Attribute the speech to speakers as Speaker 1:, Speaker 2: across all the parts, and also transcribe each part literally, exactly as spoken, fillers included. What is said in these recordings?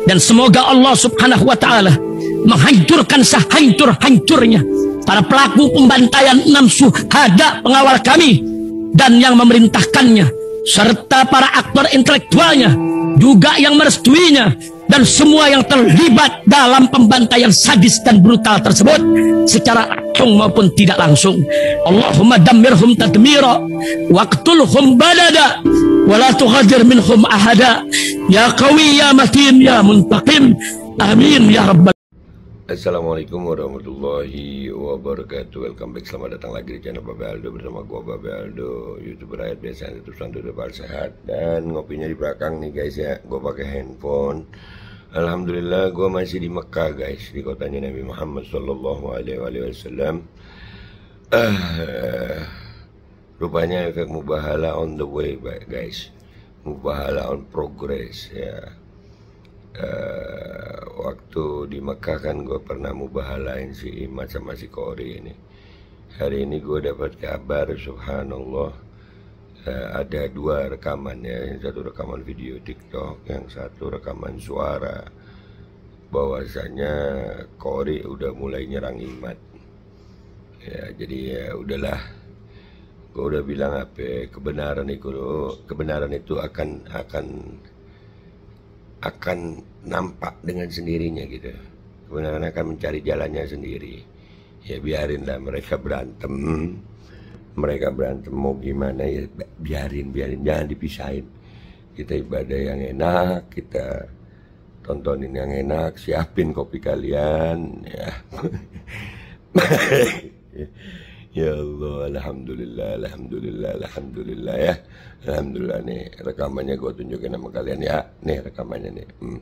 Speaker 1: Dan semoga Allah subhanahu wa ta'ala menghancurkan sehancur-hancurnya para pelaku pembantaian enam syuhada pengawal kami dan yang memerintahkannya, serta para aktor intelektualnya juga yang merestuinya, dan semua yang terlibat dalam pembantaian sadis dan brutal tersebut secara langsung maupun tidak langsung. Allahumma dammirhum tadmira waqtulhum badada wala tughadir minhum ahada ya qawi ya matin ya muntaqim amin ya rabbal.
Speaker 2: Assalamualaikum warahmatullahi wabarakatuh. Welcome back, selamat datang lagi di channel Babe Aldo bersama gua Babe Aldo, YouTuber rakyat biasa yang terus selalu dapat sehat. Dan ngopinya di belakang nih guys ya, gua pakai handphone. Alhamdulillah gua masih di Mekah guys, di kotanya Nabi Muhammad Sallallahu Alaihi Wasallam. Uh, rupanya efek mubahala on the way guys, mubahala on progress ya. Uh, waktu di Mekah kan gue pernah mubahalain si Imat sama si Kori ini. Hari ini gue dapat kabar subhanallah, uh, ada dua rekaman ya, yang satu rekaman video TikTok, yang satu rekaman suara, bahwasanya Kori udah mulai nyerang Imat ya. Jadi ya udahlah, gue udah bilang apa, kebenaran itu kebenaran itu akan akan akan nampak dengan sendirinya gitu. Kebenaran akan mencari jalannya sendiri. Ya biarinlah mereka berantem. Mereka berantem mau gimana ya, biarin, biarin, jangan dipisahin. Kita ibadah yang enak, kita tontonin yang enak, siapin kopi kalian ya. Ya Allah, alhamdulillah, alhamdulillah, alhamdulillah ya. Alhamdulillah nih rekamannya gue tunjukin sama kalian ya. Nih rekamannya nih. Hmm.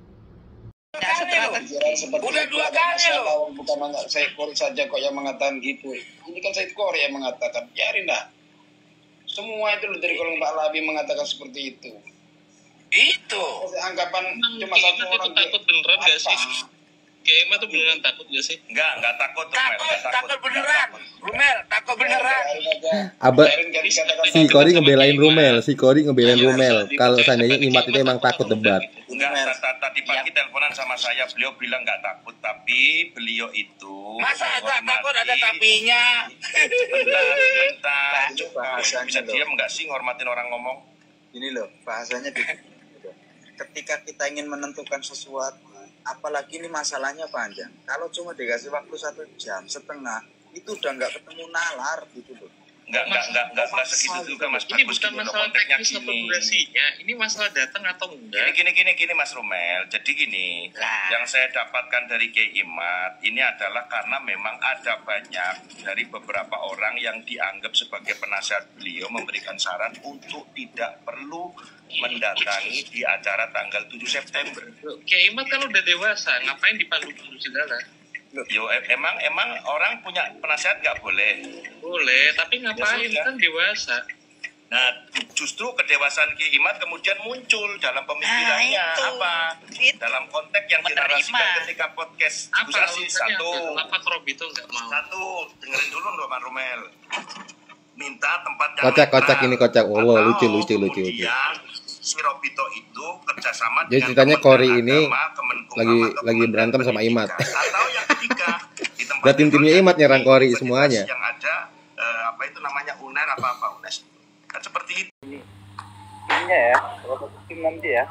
Speaker 3: Udah dua kali loh. Bukan saya Kori saja kok yang mengatakan gitu. Ini kan saya Kori yang mengatakan. Biarin dah. Semua itu loh dari kolong Pak Labi mengatakan seperti itu. Itu. Anggapan cuma satu orang.
Speaker 4: Takut beneran gak sih? Kayak Emma tuh beneran takut gak sih?
Speaker 5: Enggak, enggak takut.
Speaker 3: Takut, takut, takut beneran. Rumel, takut beneran.
Speaker 6: Abah, si Kori ngebelain Rumel, si Kori ngebelain Rumel. Kalau seandainya Imat itu emang takut debat.
Speaker 5: Enggak, tadi pagi teleponan sama saya, beliau bilang enggak takut, tapi beliau itu
Speaker 3: masa enggak takut, ada tapinya.
Speaker 5: Bentar, bentar. Kamu bisa diam enggak sih ngormatin orang ngomong?
Speaker 7: Ini loh, bahasanya ketika kita ingin menentukan sesuatu, apalagi ini masalahnya panjang. Kalau cuma dikasih waktu satu jam setengah, itu udah nggak ketemu nalar gitu loh.
Speaker 5: Nggak nggak nggak nggak nggak segitu juga Mas.
Speaker 4: Ini bukan masalah teknis atau durasinya, ini masalah datang atau enggak.
Speaker 5: Gini gini gini gini Mas Rumel. Jadi gini, nah, yang saya dapatkan dari Kiai Imat ini adalah karena memang ada banyak dari beberapa orang yang dianggap sebagai penasihat beliau memberikan saran untuk tidak perlu mendatangi di acara tanggal tujuh September.
Speaker 4: Kiai Imat kan udah dewasa, ngapain dipandu-pandu segala?
Speaker 5: Yo emang emang orang punya penasihat nggak boleh?
Speaker 4: Boleh, tapi ngapain ya, kan dewasa.
Speaker 5: Nah, justru kedewasaan Kiai Imat kemudian muncul dalam pemikirannya nah, apa? Itu. Dalam konteks yang dinarasikan ketika podcast diskusi satu.
Speaker 4: Kenapa Rob itu nggak mau?
Speaker 5: Satu, dengerin dulu loh Mas Rumel. Minta tempat yang
Speaker 6: kocak-kocak ini kocak. Allah lucu lucu lucu lucu.
Speaker 5: Si Robito itu kerjasama
Speaker 6: jadi ceritanya Kori ini lagi lagi berantem sama Imat.
Speaker 5: Atau yang ketiga, di tempat
Speaker 6: udah tim-timnya Imat nyerang Kori semuanya.
Speaker 5: Yang ada uh, apa itu namanya U N E R apa apa U N E S. Kan seperti itu.
Speaker 7: Timnya ya, kalau tim nanti ya.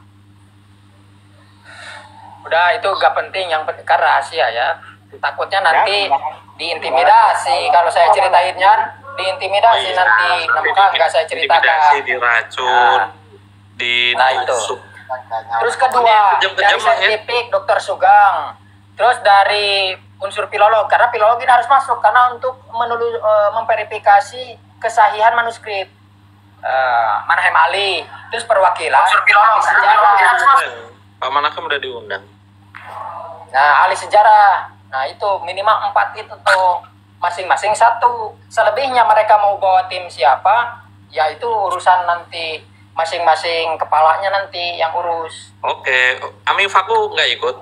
Speaker 8: Udah itu gak penting, yang penting kan rahasia ya. Takutnya nanti ya, diintimidasi kalau saya ceritainnya, diintimidasi oh, iya. Nanti nampak nggak saya ceritakan.
Speaker 4: Intimidasi, diracun. Nah. Di
Speaker 8: nah itu. Terus kedua dari saintifik Dokter Sugeng, terus dari unsur filolog, karena filolog ini harus masuk karena untuk menulu, uh, memverifikasi kesahihan manuskrip uh, Manahem Ali, terus perwakilan unsur filolog sejarah.
Speaker 4: Pak Manahem udah diundang.
Speaker 8: Nah ahli sejarah, nah itu minimal empat itu tuh, masing-masing satu. Selebihnya mereka mau bawa tim siapa, ya itu urusan nanti masing-masing kepalanya nanti yang urus.
Speaker 4: Oke, Ami Faku nggak ikut?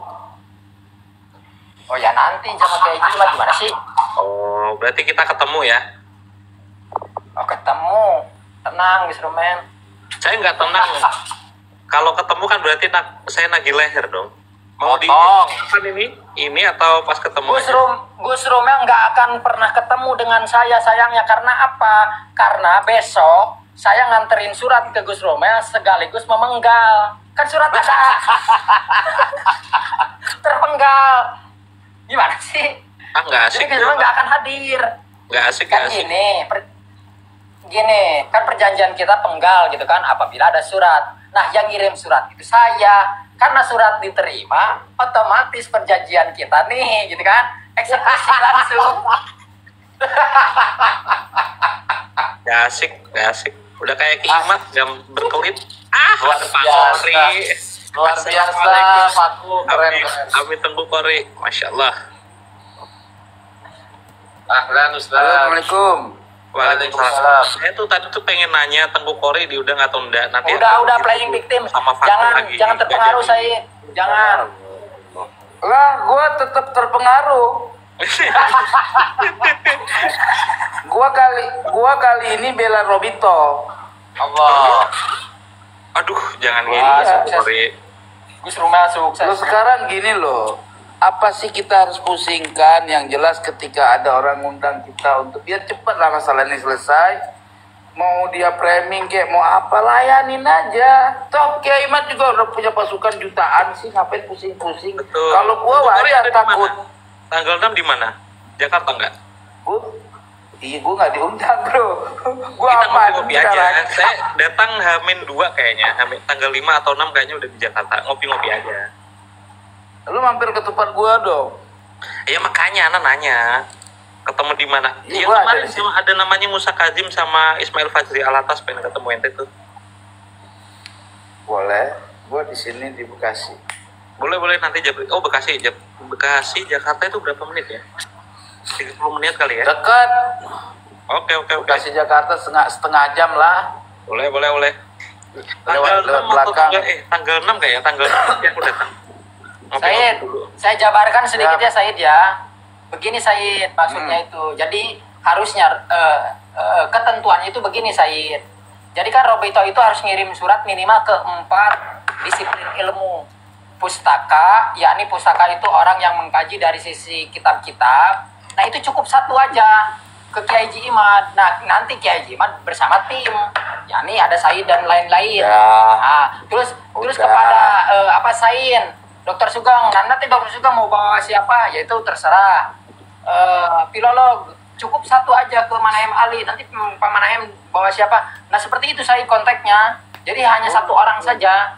Speaker 8: Oh ya nanti sama kayak gitu lah, gimana sih?
Speaker 4: Oh berarti kita ketemu ya?
Speaker 8: Oh ketemu, tenang Gus Romen.
Speaker 4: Saya nggak tenang. Kalau ketemu kan berarti nak, saya nagih leher dong. Mau di kan ini ini atau pas ketemu?
Speaker 8: Gus Rum, Gus Rumel nggak akan pernah ketemu dengan saya sayangnya. Karena apa? Karena besok saya nganterin surat ke Gus Rumel sekaligus memenggal. Kan surat ada terpenggal. Gimana sih?
Speaker 4: Ah nggak asik.
Speaker 8: Jadi Gus Rumel nggak akan hadir.
Speaker 4: Nggak asik.
Speaker 8: Kan
Speaker 4: asik.
Speaker 8: gini, per, gini kan perjanjian kita penggal gitu kan. Apabila ada surat. Nah yang ngirim surat itu saya. Karena surat diterima, otomatis perjanjian kita nih, gitu kan, eksekusi langsung.
Speaker 4: Gak asik, gak asik. Udah kayak kiamat, jam berkelit. Ah,
Speaker 9: luar biasa. Luar biasa, aku keren.
Speaker 4: Amin, amin Tengku Kori, masya Allah.
Speaker 9: Ahlan Ustaz.
Speaker 8: Assalamualaikum.
Speaker 4: Waalaikumsalam. Saya tuh tadi tuh pengen nanya Tengku Kori diundang atau enggak. Nanti
Speaker 8: udah udah playing victim.
Speaker 4: Sama
Speaker 8: jangan
Speaker 4: lagi.
Speaker 8: jangan terpengaruh saya. Jangan.
Speaker 9: Lah, gua tetap terpengaruh. gua kali gua kali ini bela Robito. Allah.
Speaker 4: Aduh, jangan
Speaker 9: Wah,
Speaker 4: gini
Speaker 9: sukses.
Speaker 4: Kori.
Speaker 8: Gus Rumel sukses.
Speaker 9: Lo sekarang gini loh. Apa sih kita harus pusingkan? Yang jelas ketika ada orang ngundang kita untuk biar cepat lah masalah ini selesai. Mau dia framing kayak mau apa, layanin aja. Toh Kiai Imat juga udah punya pasukan jutaan sih, ngapain pusing-pusing. Kalau gua wajar takut.
Speaker 4: Tanggal enam di mana? Jakarta enggak?
Speaker 9: Gua iya gua nggak diundang bro. Gua
Speaker 4: Kita
Speaker 9: aman
Speaker 4: ngopi-ngopi aja.
Speaker 9: sekarang.
Speaker 4: Saya datang Hamin dua kayaknya. Hamin tanggal lima atau enam kayaknya udah di Jakarta. Ngopi-ngopi aja.
Speaker 9: Lu mampir ke tempat gua dong.
Speaker 4: Iya makanya anak nanya ketemu di mana?
Speaker 9: Iya,
Speaker 4: Iya
Speaker 9: gua
Speaker 4: kemarin
Speaker 9: ada
Speaker 4: sama ada namanya Musa Kazim sama Ismail Fajri Alatas pengen ketemu ente tuh.
Speaker 9: Boleh. Gua di sini di Bekasi.
Speaker 4: Boleh boleh nanti Jab oh Bekasi Jab Bekasi Jakarta itu berapa menit ya? tiga puluh menit kali ya?
Speaker 9: Dekat.
Speaker 4: Oke oke oke.
Speaker 9: Bekasi Jakarta setengah setengah jam lah.
Speaker 4: Boleh boleh boleh.
Speaker 9: Lewat
Speaker 4: Tanggal
Speaker 9: lewat
Speaker 4: enam atau
Speaker 9: belakang.
Speaker 4: tanggal eh tanggal enam kayak ya? Tanggal enam ya aku datang.
Speaker 8: Said, saya jabarkan sedikit ya Said ya. Begini Said, maksudnya
Speaker 9: Hmm.
Speaker 8: itu. Jadi harusnya uh, uh, ketentuannya itu begini Said. Jadi kan Robito itu harus ngirim surat minimal ke empat disiplin ilmu. Pustaka, yakni pustaka itu orang yang mengkaji dari sisi kitab-kitab. Nah itu cukup satu aja ke Kiai Haji Imad. Nah nanti Kiai Haji Imad bersama tim, yakni ada Said dan lain-lain.
Speaker 9: Ya.
Speaker 8: Nah, terus terus
Speaker 9: Udah.
Speaker 8: kepada uh, apa Sain, Dokter Sugeng. Nah, nanti Dokter Sugeng mau bawa siapa? Yaitu terserah. Uh, filolog cukup satu aja ke Manahem Ali. Nanti Pak Manahem bawa siapa? Nah seperti itu Said kontaknya. Jadi hanya satu orang saja.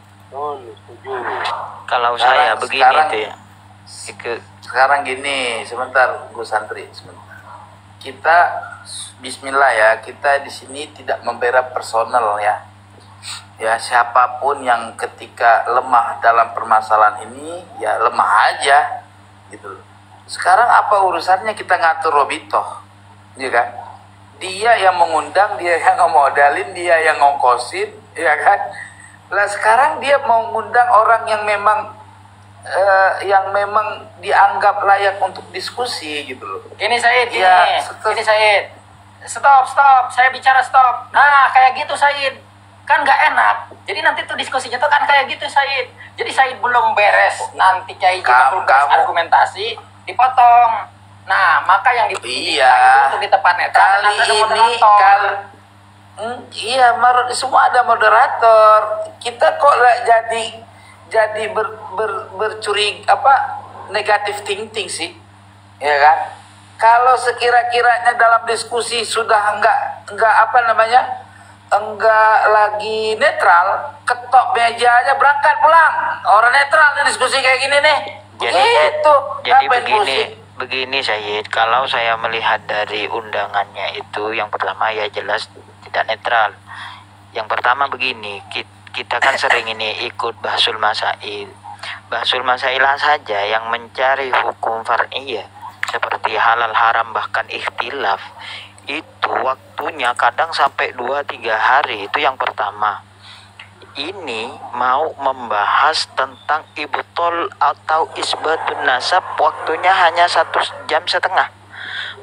Speaker 10: Kalau
Speaker 9: Sekarang-
Speaker 10: saya begini
Speaker 9: sekarang-
Speaker 10: tuh ya. Ikut
Speaker 9: Sekarang gini, sebentar Gus Santri, sebentar. Kita bismillah ya, kita di sini tidak membela personal ya. Ya siapapun yang ketika lemah dalam permasalahan ini ya lemah aja gitu loh. Sekarang apa urusannya kita ngatur Robito, ya kan? Dia yang mengundang, dia yang ngemodalin, dia yang ngongkosin, ya kan? Lah sekarang dia mau ngundang orang yang memang eh, yang memang dianggap layak untuk diskusi gitu loh.
Speaker 8: Gini Said, gini,
Speaker 9: Ya, stop.
Speaker 8: gini Said. Stop, stop. Saya bicara stop. Nah, kayak gitu Said. Kan nggak enak. Jadi nanti tuh diskusinya tuh kan kayak gitu Said. Jadi Said belum beres. Nanti Kiai Haji belum
Speaker 9: Kamu-
Speaker 8: beres
Speaker 9: kamu-
Speaker 8: argumentasi, dipotong. Nah, maka yang dipotong
Speaker 9: Iya.
Speaker 8: itu untuk di tempat netral.
Speaker 9: Kali
Speaker 8: nanti ada
Speaker 9: ini
Speaker 8: moderator.
Speaker 9: kali Hmm, iya, mar- semua ada moderator. Kita kok lah jadi jadi ber, ber, bercurig apa negatif thinking sih, ya kan? Kalau sekira-kiranya dalam diskusi sudah enggak enggak apa namanya enggak lagi netral, ketok meja aja berangkat pulang. Orang netral nih diskusi kayak gini nih.
Speaker 10: Jadi,
Speaker 9: Begitu.
Speaker 10: jadi
Speaker 9: Ngapain
Speaker 10: begini,
Speaker 9: pusing?
Speaker 10: begini Said, kalau saya melihat dari undangannya itu, yang pertama ya jelas tidak netral. Yang pertama begini, kita, kita kan sering ini ikut Bahsul Masail. Bahsul Masailah saja yang mencari hukum far'iyah seperti halal haram bahkan ikhtilaf, itu waktunya kadang sampai dua tiga hari. Itu yang pertama. Ini mau membahas tentang ibtol atau isbatun nasab, waktunya hanya satu jam setengah.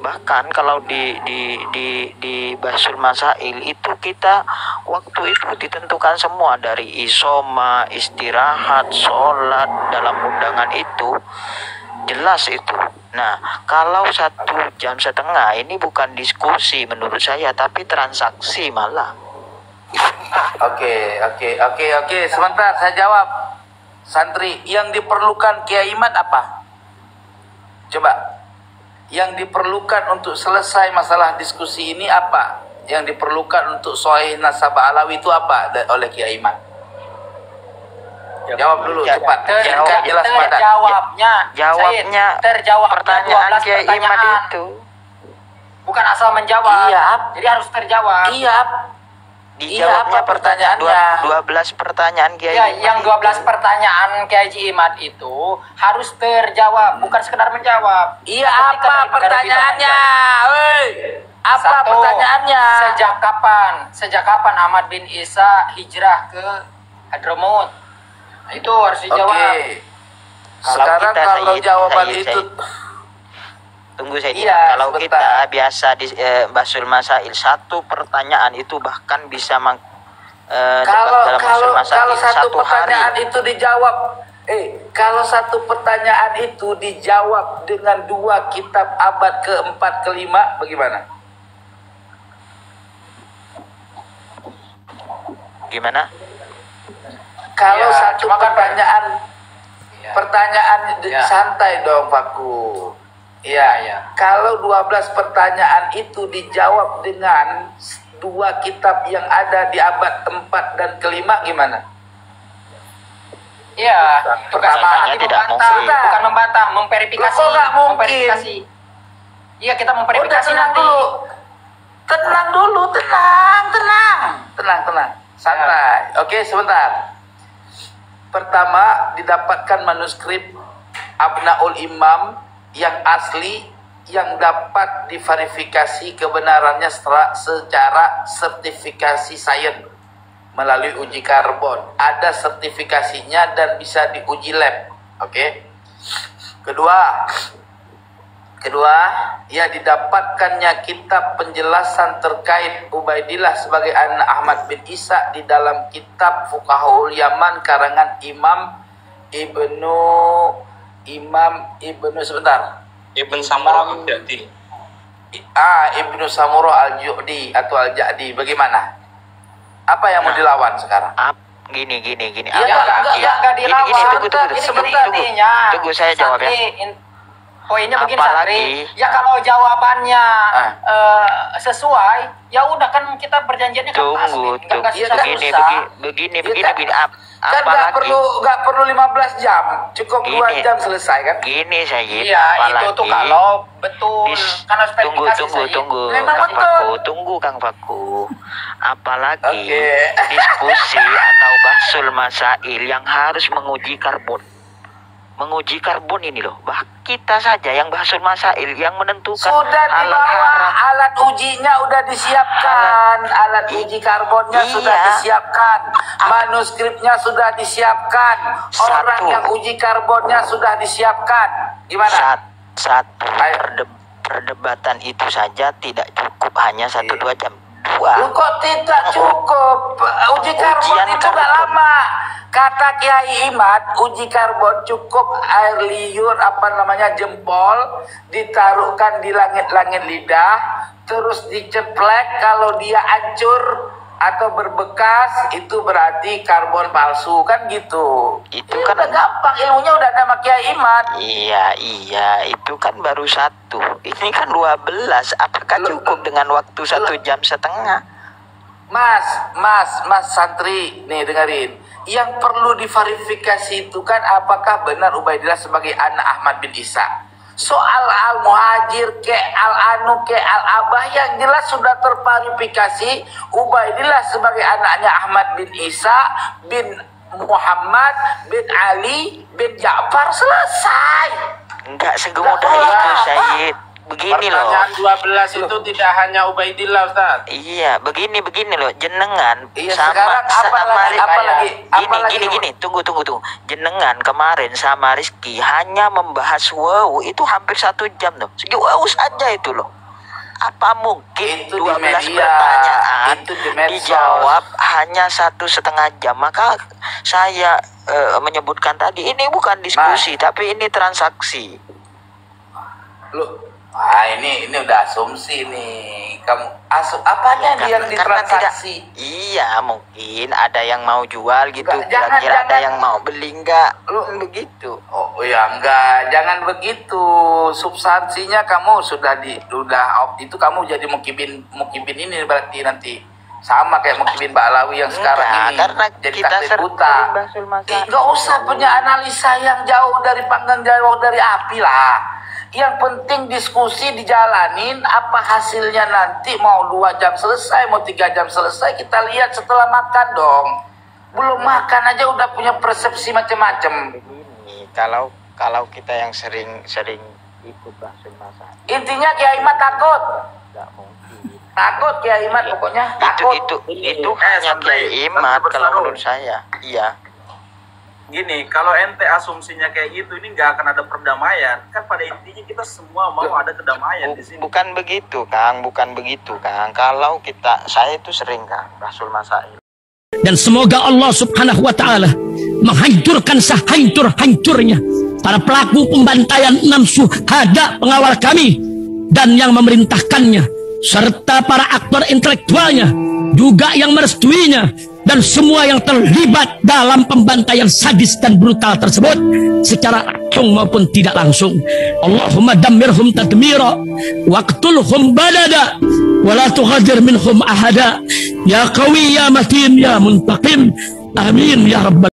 Speaker 10: Bahkan kalau di di di di Bahsul Masail itu kita waktu itu ditentukan semua, dari isoma, istirahat, sholat dalam undangan itu jelas itu. Nah, kalau satu jam setengah ini bukan diskusi menurut saya, tapi transaksi malah.
Speaker 9: Oke, oke, oke, oke. Sebentar, saya jawab. Santri, yang diperlukan Kiai Imad apa? Coba. Yang diperlukan untuk selesai masalah diskusi ini apa? Yang diperlukan untuk Sahih Nasabah Alawi itu apa oleh Kiai Imad? Jawab dulu
Speaker 10: Ya,
Speaker 9: cepat.
Speaker 10: ter-
Speaker 9: Yang kan jelas padat.
Speaker 8: Terjawabnya,
Speaker 10: Jawabnya
Speaker 8: Said, terjawabnya
Speaker 10: pertanyaan
Speaker 8: dua belas
Speaker 10: Kiai Imad
Speaker 8: pertanyaan.
Speaker 10: itu.
Speaker 8: Bukan asal menjawab.
Speaker 9: Iya.
Speaker 8: Jadi harus terjawab.
Speaker 9: Iya.
Speaker 10: Dijawabnya
Speaker 9: apa pertanyaannya?
Speaker 10: dua belas pertanyaan Kiai
Speaker 8: Ya,
Speaker 10: Imad
Speaker 8: yang dua belas
Speaker 10: itu.
Speaker 8: pertanyaan Kiai Imad itu harus terjawab, bukan sekedar menjawab.
Speaker 9: Iya,
Speaker 8: Nah, ketika
Speaker 9: apa
Speaker 8: daripada
Speaker 9: pertanyaannya?
Speaker 8: kita
Speaker 9: Woi, apa
Speaker 8: Satu,
Speaker 9: pertanyaannya?
Speaker 8: Sejak kapan? Sejak kapan Ahmad bin Isa hijrah ke Hadramut? Nah, itu harus dijawab.
Speaker 9: Oke.
Speaker 10: Kalau
Speaker 9: Sekarang
Speaker 10: kita,
Speaker 9: kalau
Speaker 10: Said,
Speaker 9: jawaban
Speaker 10: Said,
Speaker 9: itu
Speaker 10: Said. Tunggu saya.
Speaker 9: Iya,
Speaker 10: Kalau
Speaker 9: sebentar.
Speaker 10: kita biasa di eh, Bahsul Masail, satu pertanyaan itu bahkan bisa mang, eh,
Speaker 9: kalau
Speaker 10: dalam
Speaker 9: kalau
Speaker 10: Bahsul Masail
Speaker 9: kalau satu,
Speaker 10: satu
Speaker 9: pertanyaan
Speaker 10: hari.
Speaker 9: itu dijawab, eh kalau satu pertanyaan itu dijawab dengan dua kitab abad keempat kelima, bagaimana?
Speaker 10: Gimana?
Speaker 9: Kalau
Speaker 8: Ya,
Speaker 9: satu
Speaker 8: cuma kan-
Speaker 9: pertanyaan,
Speaker 8: Ya.
Speaker 9: pertanyaan de-
Speaker 8: Ya.
Speaker 9: santai dong, Paku. Iya,
Speaker 8: Ya.
Speaker 9: Kalau dua belas pertanyaan itu dijawab dengan dua kitab yang ada di abad keempat dan kelima, gimana?
Speaker 8: Iya, tugas kita
Speaker 10: Pertanyaannya
Speaker 8: nanti
Speaker 10: tidak
Speaker 8: membantah,
Speaker 10: mungkin.
Speaker 8: bukan membantah, memverifikasi.
Speaker 9: Loh, kok nggak mungkin?
Speaker 8: Memverifikasi. Iya, kita
Speaker 9: Udah
Speaker 8: memverifikasi
Speaker 9: tenang
Speaker 8: nanti.
Speaker 9: dulu. Tenang dulu, tenang, tenang. Tenang, tenang. Santai. Oke, sebentar. Pertama, didapatkan manuskrip Abnaul Imam yang asli yang dapat diverifikasi kebenarannya setelah secara sertifikasi sains melalui uji karbon. Ada sertifikasinya dan bisa diuji lab. Oke. Kedua, Kedua, ya didapatkannya kitab penjelasan terkait Ubaidillah sebagai anak Ahmad bin Isa di dalam kitab Fuqahaul Yaman karangan Imam Ibnu Imam Ibnu sebentar.
Speaker 4: Ibn Samurah Al-Jadi.
Speaker 9: Ah, Ibnu Samurah Al-Ju'di atau Al-Ja'di. Bagaimana? Apa yang mau dilawan sekarang?
Speaker 10: Ap, gini gini gini.
Speaker 9: Ya,
Speaker 10: Apa
Speaker 9: enggak,
Speaker 10: lagi?
Speaker 9: enggak, enggak, enggak
Speaker 10: Gini,
Speaker 9: dilawan.
Speaker 10: gini, tunggu tunggu
Speaker 8: Ini
Speaker 10: tunggu
Speaker 8: begini
Speaker 10: tunggu.
Speaker 8: intinya.
Speaker 10: Tunggu saya jawab ya.
Speaker 8: Santri, in- Poinnya begini,
Speaker 10: Apalagi-
Speaker 8: Santri. Ya kalau jawabannya
Speaker 9: Ah.
Speaker 8: eh, sesuai, ya udah kan kita perjanjiannya kan
Speaker 10: Tunggu,
Speaker 8: asli.
Speaker 10: tunggu.
Speaker 8: Nggak- nggak
Speaker 9: Iya,
Speaker 8: susah-
Speaker 10: Begini,
Speaker 8: susah.
Speaker 10: begini, begini,
Speaker 9: Ya,
Speaker 10: begini,
Speaker 9: kan-
Speaker 10: begini. Ap,
Speaker 9: Kan nggak
Speaker 10: apalagi
Speaker 9: perlu nggak perlu lima belas jam, cukup dua
Speaker 10: Gini.
Speaker 9: jam selesai kan?
Speaker 10: gini saya.
Speaker 8: Iya, itu tuh kalau betul.
Speaker 10: Dis-
Speaker 8: Kan harus
Speaker 10: tunggu
Speaker 8: verifikasi,
Speaker 10: tunggu
Speaker 8: Said.
Speaker 10: tunggu
Speaker 9: Memang
Speaker 10: Kang
Speaker 9: betul.
Speaker 10: Faku, tunggu Kang Faku. Apalagi
Speaker 9: Oke.
Speaker 10: diskusi atau bahsul masail yang harus menguji karbon. Menguji karbon ini loh. Bah kita saja yang bahsul masail yang menentukan
Speaker 9: Sudah
Speaker 10: halal
Speaker 9: dibawa,
Speaker 10: haram.
Speaker 9: alat ujinya udah disiapkan, alat uji karbonnya
Speaker 10: Iya.
Speaker 9: sudah disiapkan, manuskripnya sudah disiapkan, orang
Speaker 10: Satu.
Speaker 9: yang uji karbonnya sudah disiapkan. Gimana?
Speaker 10: Sat, satu
Speaker 9: Ayo.
Speaker 10: perde- perdebatan itu saja tidak cukup hanya satu
Speaker 9: Iya.
Speaker 10: dua jam. Dua.
Speaker 9: Lu kok tidak cukup? Uji karbon
Speaker 10: Ujian
Speaker 9: itu gak
Speaker 10: karbon.
Speaker 9: lama. Kata Kiai Imad, uji karbon cukup air liur apa namanya jempol ditaruhkan di langit-langit lidah, terus diceplek. Kalau dia hancur atau berbekas itu berarti karbon palsu kan gitu.
Speaker 10: Itu
Speaker 9: Ya
Speaker 10: kan-
Speaker 9: udah gampang, ilmunya udah ada sama Kiai Imad.
Speaker 10: Iya, iya, itu kan baru satu. Ini kan dua belas. Apakah
Speaker 9: Lu-
Speaker 10: cukup dengan waktu satu jam setengah?
Speaker 9: Mas, mas, mas santri, nih dengerin. Yang perlu diverifikasi itu kan apakah benar Ubaidillah sebagai anak Ahmad bin Isa. Soal al-muhajir ke al-anu ke al-abah yang jelas sudah terverifikasi Ubaidillah sebagai anaknya Ahmad bin Isa bin Muhammad bin Ali bin Ja'far, selesai.
Speaker 10: Enggak segemudah
Speaker 9: Enggak
Speaker 10: itu,
Speaker 9: apa.
Speaker 10: Said. begini loh.
Speaker 9: Pertanyaan dua belas itu tidak hanya Ubaidillah, Ustaz.
Speaker 10: Iya, begini begini loh, jenengan
Speaker 9: Iya,
Speaker 10: sama
Speaker 9: sekarang apa
Speaker 10: sama
Speaker 9: lagi, apa lagi,
Speaker 10: gini
Speaker 9: apa lagi,
Speaker 10: gini gini, tunggu tunggu tunggu. Jenengan kemarin sama Rizky hanya membahas wow itu hampir satu jam loh. Segi wow saja itu loh. Apa mungkin
Speaker 9: itu
Speaker 10: dua belas
Speaker 9: di media,
Speaker 10: pertanyaan
Speaker 9: itu di medsos.
Speaker 10: dijawab hanya satu setengah jam? Maka saya eh, menyebutkan tadi ini bukan diskusi,
Speaker 9: Nah.
Speaker 10: tapi ini transaksi.
Speaker 9: Lu, ah ini ini udah asumsi nih. Kamu asum apanya
Speaker 10: Ya,
Speaker 9: yang
Speaker 10: karena- karena
Speaker 9: ditransaksi?
Speaker 10: tidak- iya, mungkin ada yang mau jual gitu,
Speaker 9: Enggak, jangan,
Speaker 10: kira-kira ada
Speaker 9: jangan.
Speaker 10: yang mau beli enggak?
Speaker 9: Lu-
Speaker 10: begitu.
Speaker 9: Oh ya enggak, jangan begitu. Substansinya kamu sudah di udah itu kamu jadi mukibin mukibin ini berarti nanti sama kayak mukibin Ba'alawi yang sekarang
Speaker 10: Enggak,
Speaker 9: ini.
Speaker 10: karena
Speaker 9: jadi
Speaker 10: kita
Speaker 9: takdir
Speaker 10: sering
Speaker 9: buta.
Speaker 10: Basul Masai.
Speaker 9: Eh, enggak usah punya analisa yang jauh dari panggang jauh dari api lah. Yang penting diskusi dijalanin, apa hasilnya nanti mau dua jam selesai, mau tiga jam selesai, kita lihat setelah makan dong. Belum makan aja udah punya persepsi macam-macam.
Speaker 10: Begini, kalau kalau kita yang sering-sering ikut Basul Masai,
Speaker 9: Intinya Kiai Imat takut.
Speaker 10: enggak mungkin.
Speaker 9: Takut Kiai Imat pokoknya.
Speaker 10: Itu
Speaker 9: Takut.
Speaker 10: itu itu
Speaker 4: Eh,
Speaker 10: hanya
Speaker 4: santai.
Speaker 10: Kiai Imat
Speaker 4: Santai
Speaker 10: kalau
Speaker 4: bersaru.
Speaker 10: menurut saya. Iya.
Speaker 4: Gini, kalau ente asumsinya kayak gitu, ini nggak akan ada perdamaian. Kan pada intinya kita semua mau ada kedamaian
Speaker 10: Bu-
Speaker 4: di sini.
Speaker 10: bukan begitu, Kang, bukan begitu, Kang. Kalau kita, saya itu sering, Kang, Basul Masai.
Speaker 1: Dan semoga Allah subhanahu wa ta'ala menghancurkan sehancur-hancurnya para pelaku pembantaian enam syuhada pengawal kami dan yang memerintahkannya, serta para aktor intelektualnya, juga yang merestuinya, dan semua yang terlibat dalam pembantaian sadis dan brutal tersebut secara langsung maupun tidak langsung. Allahumma dammirhum tadmira waqtulhum badada wala tughadir minhum ahada ya qawi ya matin ya muntaqim amin ya rabbal